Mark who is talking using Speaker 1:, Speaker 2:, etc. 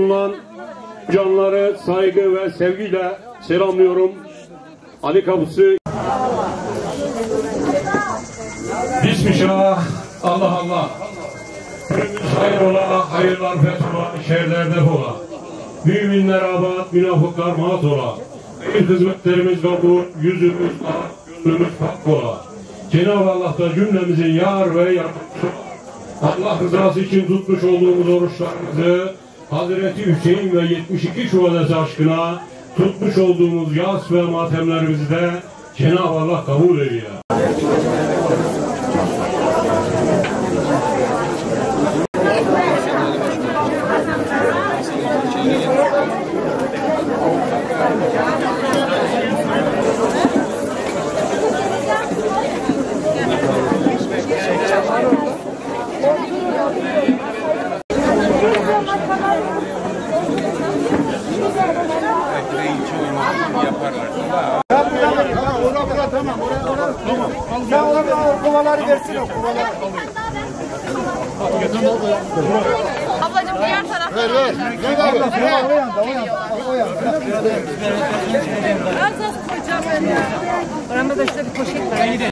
Speaker 1: bulunan canları saygı ve sevgiyle selamlıyorum. Ali Kapısı. Bismillah, Allah Allah. Günümüz hayır ola, hayırlar fethola, şerlerde ola. Müminler abat, münafıklar maat ola. Hayır hizmetlerimiz kabul, yüzümüz ak, gönlümüz pak ola. Cenab-ı Allah da cümlemizin yar ve yardımcısı. Allah rızası için tutmuş olduğumuz oruçlarımızı Hazreti Hüseyin ve 72 şuhadası aşkına tutmuş olduğumuz yas ve matemlerimizi de Cenab-ı Allah kabul ediyor.
Speaker 2: Ya orada kovaları versin o kovaları.
Speaker 3: Ablacığım diğer tarafa.
Speaker 2: Ver. O yanda.
Speaker 3: Biraz az koyacağım ben ya. Aramda da şöyle bir poşet var.